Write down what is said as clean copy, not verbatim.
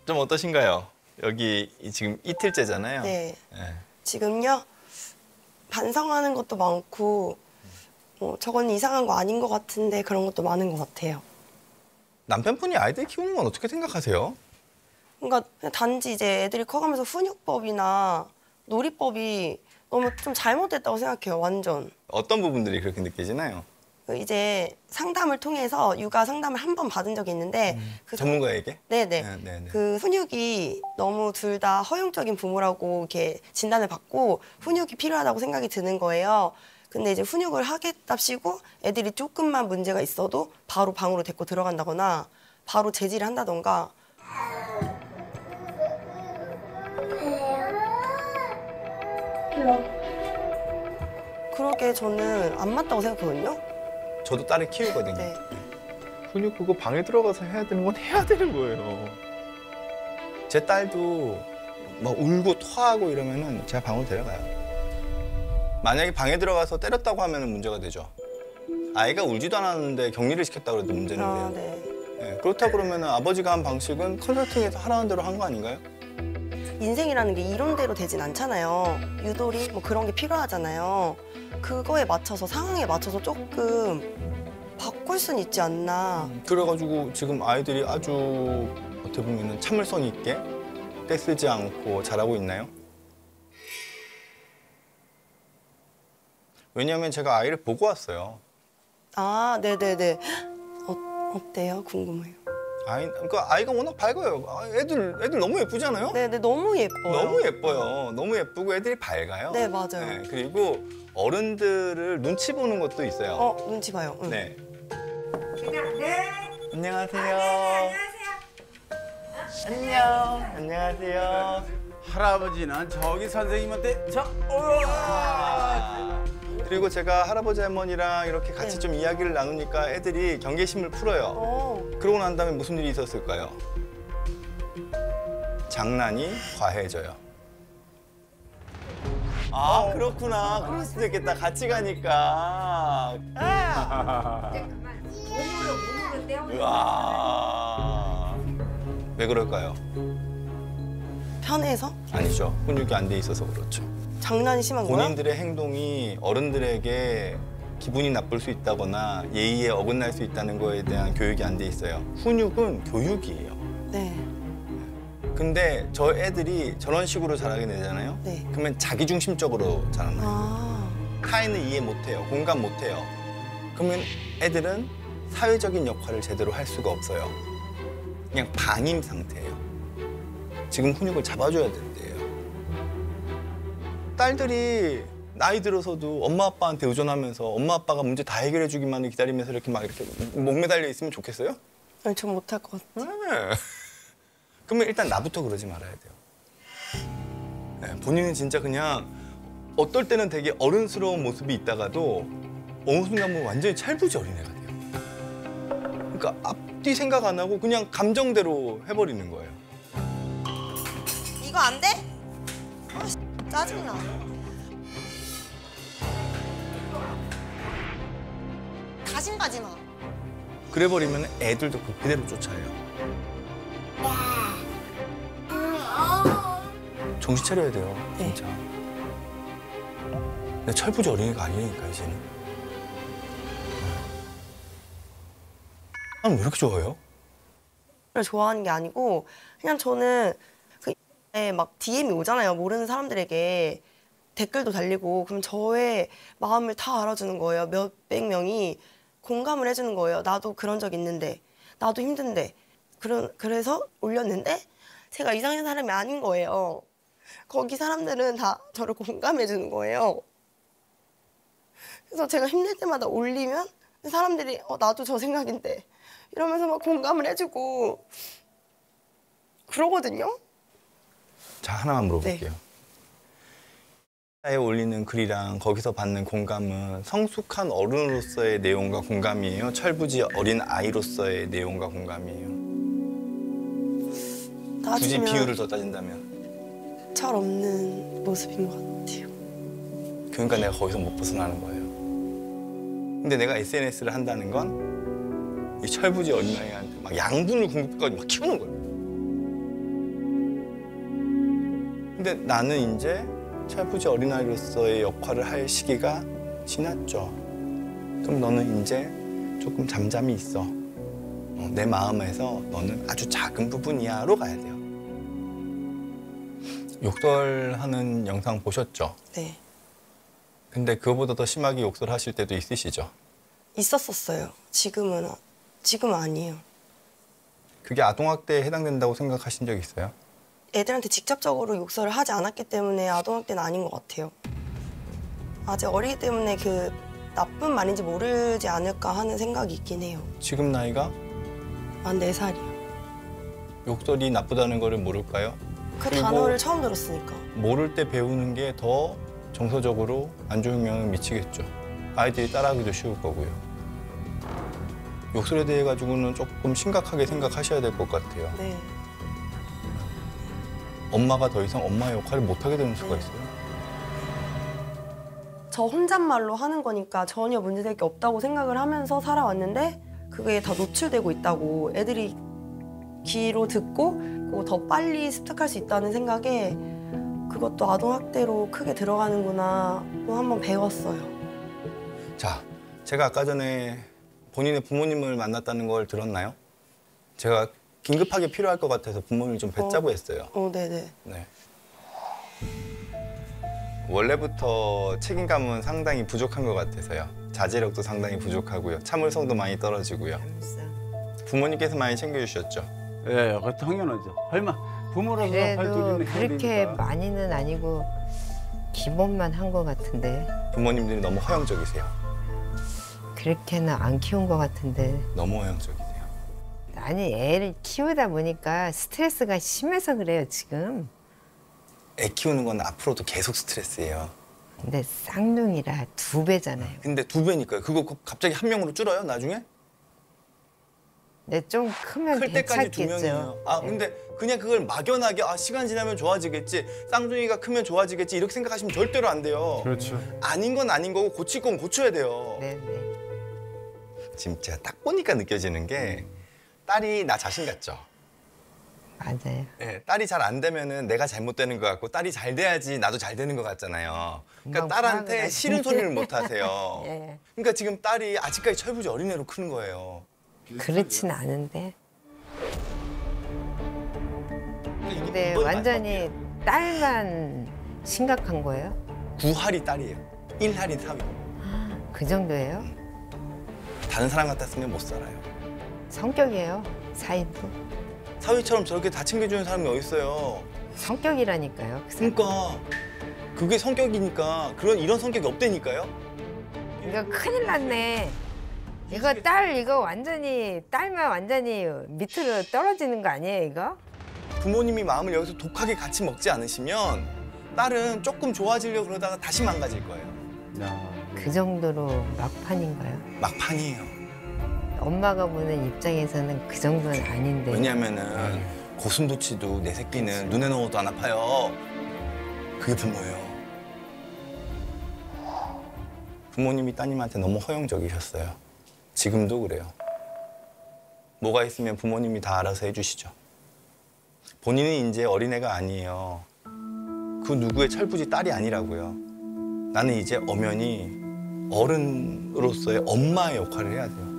좀 어떠신가요? 여기 지금 이틀째잖아요. 네. 네. 지금요 반성하는 것도 많고 저건 이상한 거 아닌 것 같은데 그런 것도 많은 것 같아요. 남편분이 아이들 키우는 건 어떻게 생각하세요? 그러니까 그냥 단지 이제 애들이 커가면서 훈육법이나 놀이법이 너무 좀 잘못됐다고 생각해요. 완전. 어떤 부분들이 그렇게 느껴지나요? 이제 상담을 통해서 육아 상담을 한 번 받은 적이 있는데 전문가에게? 네네. 네네. 그 훈육이 너무 둘 다 허용적인 부모라고 이렇게 진단을 받고 훈육이 필요하다고 생각이 드는 거예요. 근데 이제 훈육을 하겠답시고 애들이 조금만 문제가 있어도 바로 방으로 데리고 들어간다거나 바로 제지를 한다던가. 그러게 저는 안 맞다고 생각하거든요. 저도 딸을 키우거든요. 네. 훈육 그거 방에 들어가서 해야 되는 건 해야 되는 거예요. 제 딸도 막 울고 토하고 이러면은 제가 방으로 데려가요. 만약에 방에 들어가서 때렸다고 하면 문제가 되죠. 아이가 울지도 않았는데 격리를 시켰다고 해도 문제인데요. 아, 네. 네, 그렇다 그러면 아버지가 한 방식은 컨설팅에서 하라는 대로 한 거 아닌가요? 인생이라는 게 이론대로 되진 않잖아요. 유도리 뭐 그런 게 필요하잖아요. 그거에 맞춰서 상황에 맞춰서 조금 바꿀 순 있지 않나. 그래가지고 지금 아이들이 아주 어떻게 보면 참을성 있게 떼쓰지 않고 자라고 있나요? 왜냐하면 제가 아이를 보고 왔어요. 아, 네네네. 어때요? 궁금해요. 그러니까 아이가 워낙 밝아요. 애들 너무 예쁘잖아요? 네네, 너무 예뻐요. 너무 예뻐요. 너무 예쁘고 애들이 밝아요. 네, 맞아요. 그리고 어른들을 눈치 보는 것도 있어요. 눈치 봐요. 응. 네. 네. 안녕하세요. 안녕. 안녕하세요. 할아버지는 저기 선생님한테 그리고 제가 할아버지 할머니랑 이렇게 같이 네. 좀 이야기를 나누니까 애들이 경계심을 풀어요. 그러고 난 다음에 무슨 일이 있었을까요? 장난이 과해져요. 아, 그렇구나. 그럴 수도 있겠다. 같이 가니까. 몸으로 떼어. 우와. 왜 그럴까요? 편해서? 아니죠. 훈육이 안 돼 있어서 그렇죠. 장난이 심한 거야? 본인들의 행동이 어른들에게 기분이 나쁠 수 있다거나 예의에 어긋날 수 있다는 거에 대한 교육이 안 돼 있어요. 훈육은 교육이에요. 네. 근데 저 애들이 저런 식으로 자라게 되잖아요. 네. 그러면 자기중심적으로 자라나요. 아, 타인을 이해 못해요. 공감 못해요. 그러면 애들은 사회적인 역할을 제대로 할 수가 없어요. 그냥 방임 상태예요. 지금 훈육을 잡아줘야 된대요. 딸들이 나이 들어서도 엄마 아빠한테 의존하면서 엄마 아빠가 문제 다 해결해 주기만을 기다리면서 이렇게 막 이렇게 목매달려 있으면 좋겠어요? 아니, 전 못할 것 같아. 네. 그러면 일단 나부터 그러지 말아야 돼요. 네, 본인은 진짜 그냥 어떨 때는 되게 어른스러운 모습이 있다가도 어느 순간 보면 완전히 찰부지 어린애가 돼요. 그러니까 앞뒤 생각 안 하고 그냥 감정대로 해버리는 거예요. 이거 안 돼? 짜증나. 가심 가지 마. 그래 버리면 애들도 그대로 쫓아요. 정신 차려야 돼요, 네. 진짜. 근데 철부지 어린이가 아니니까 이제는. 나는 왜 이렇게 좋아해요? 좋아하는 게 아니고 그냥 저는 막 DM이 오잖아요. 모르는 사람들에게 댓글도 달리고 그럼 저의 마음을 다 알아주는 거예요. 몇백 명이 공감을 해주는 거예요. 나도 그런 적 있는데 나도 힘든데 그래서 올렸는데 제가 이상한 사람이 아닌 거예요. 거기 사람들은 다 저를 공감해 주는 거예요. 그래서 제가 힘들 때마다 올리면 사람들이 나도 저 생각인데 이러면서 막 공감을 해주고 그러거든요. 자, 하나만 물어볼게요. 네. 에 올리는 글이랑 거기서 받는 공감은 성숙한 어른으로서의 내용과 공감이에요? 철부지 어린 아이로서의 내용과 공감이에요? 굳이 비율을 더 따진다면? 철 없는 모습인 것 같아요. 그러니까 내가 거기서 못 벗어나는 거예요. 근데 내가 SNS를 한다는 건 이 철부지 어린아이한테 막 양분을 공급까지 막 키우는 거예요. 근데 나는 이제 철부지 어린아이로서의 역할을 할 시기가 지났죠. 그럼 너는 이제 조금 잠잠히 있어. 내 마음에서 너는 아주 작은 부분이야로 가야 돼요. 욕설하는 영상 보셨죠? 네. 근데 그거보다 더 심하게 욕설하실 때도 있으시죠? 있었었어요. 지금은 아니에요. 그게 아동학대에 해당된다고 생각하신 적 있어요? 애들한테 직접적으로 욕설을 하지 않았기 때문에 아동학대는 아닌 것 같아요. 아직 어리기 때문에 그 나쁜 말인지 모르지 않을까 하는 생각이 있긴 해요. 지금 나이가 만 4살이요. 욕설이 나쁘다는 거를 모를까요? 그 그리고 단어를 처음 들었으니까. 모를 때 배우는 게 더 정서적으로 안 좋은 영향을 미치겠죠. 아이들이 따라하기도 쉬울 거고요. 욕설에 대해 가지고는 조금 심각하게 생각하셔야 될 것 같아요. 네. 엄마가 더 이상 엄마의 역할을 못하게 되는 수가 있어요. 저 혼잣말로 하는 거니까 전혀 문제될 게 없다고 생각을 하면서 살아왔는데 그게 다 노출되고 있다고 애들이 귀로 듣고 그거 더 빨리 습득할 수 있다는 생각에 그것도 아동학대로 크게 들어가는구나 또 한번 배웠어요. 자, 제가 아까 전에 본인의 부모님을 만났다는 걸 들었나요? 제가 긴급하게 필요할 것 같아서 부모님을 좀 뵙자고 했어요. 네네. 네. 원래부터 책임감은 상당히 부족한 것 같아서요. 자제력도 상당히 부족하고요. 참을성도 많이 떨어지고요. 부모님께서 많이 챙겨주셨죠? 예, 그 당연하죠. 얼마 부모로서 할 그래도 도리는 해야 그렇게 되니까. 많이는 아니고 기본만 한 것 같은데 부모님들이 너무 허용적이세요. 그렇게는 안 키운 것 같은데 너무 허용적이세요. 아니 애를 키우다 보니까 스트레스가 심해서 그래요 지금. 애 키우는 건 앞으로도 계속 스트레스예요. 근데 쌍둥이라 2배잖아요. 근데 2배니까요. 그거 갑자기 한 명으로 줄어요, 나중에? 근데 좀 크면 클 때까지 2명이에요. 괜찮겠죠. 아, 근데 그냥 그걸 막연하게 시간 지나면 좋아지겠지, 쌍둥이가 크면 좋아지겠지 이렇게 생각하시면 절대로 안 돼요. 그렇죠. 아닌 건 아닌 거고 고칠 건 고쳐야 돼요. 네네. 지금 제가 딱 보니까 느껴지는 게 딸이 나 자신 같죠? 맞아요. 네, 딸이 잘 안 되면은 내가 잘못되는 것 같고 딸이 잘 돼야지 나도 잘 되는 것 같잖아요. 그러니까 금방 딸한테 화가 싫은 나지. 소리를 못 하세요. 예. 그러니까 지금 딸이 아직까지 철부지 어린애로 크는 거예요. 그렇진 않은데. 근데 이번에 완전히 딸만 심각한 거예요? 9할이 딸이에요. 1할이 사위. 그 정도예요? 다른 사람 같았으면 못 살아요. 성격이에요. 사이도. 사위처럼 저렇게 다 챙겨주는 사람이 어딨어요. 성격이라니까요. 그 사람. 그러니까 그게 성격이니까 이런 성격이 없다니까요. 이거 큰일 났네. 이거 이거 완전히 딸만 완전히 밑으로 떨어지는 거 아니에요 이거? 부모님이 마음을 여기서 독하게 같이 먹지 않으시면 딸은 조금 좋아지려고 그러다가 다시 망가질 거예요. 야, 그 정도로 막판인가요? 막판이에요. 엄마가 보는 입장에서는 그 정도는 아닌데. 왜냐면은 고슴도치도 내 새끼는 눈에 넣어도 안 아파요. 그게 부모예요. 부모님이 따님한테 너무 허용적이셨어요. 지금도 그래요. 뭐가 있으면 부모님이 다 알아서 해주시죠. 본인은 이제 어린애가 아니에요. 그 누구의 철부지 딸이 아니라고요. 나는 이제 엄연히 어른으로서의 엄마의 역할을 해야 돼요.